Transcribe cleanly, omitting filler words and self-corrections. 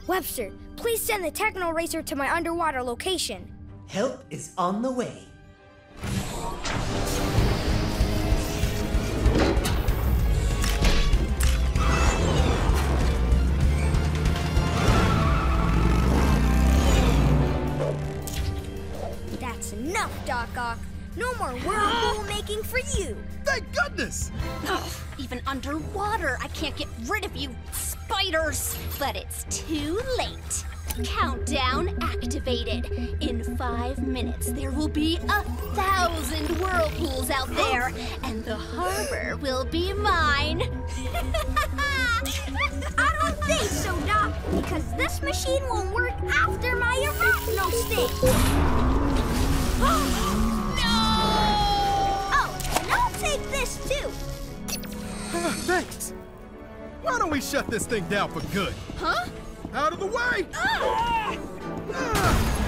Webster, please send the Techno Racer to my underwater location. Help is on the way. That's enough, Doc Ock. No more whirlpool making for you. Thank goodness! Ugh, even underwater, I can't get rid of you spiders. But it's too late. Countdown activated. In 5 minutes, there will be 1,000 whirlpools out there, and the harbor will be mine. I don't think so, Doc, because this machine won't work after my arachno stick. No! Oh, and I'll take this too. Thanks. Why don't we shut this thing down for good? Huh? Out of the way! Ah! Ah!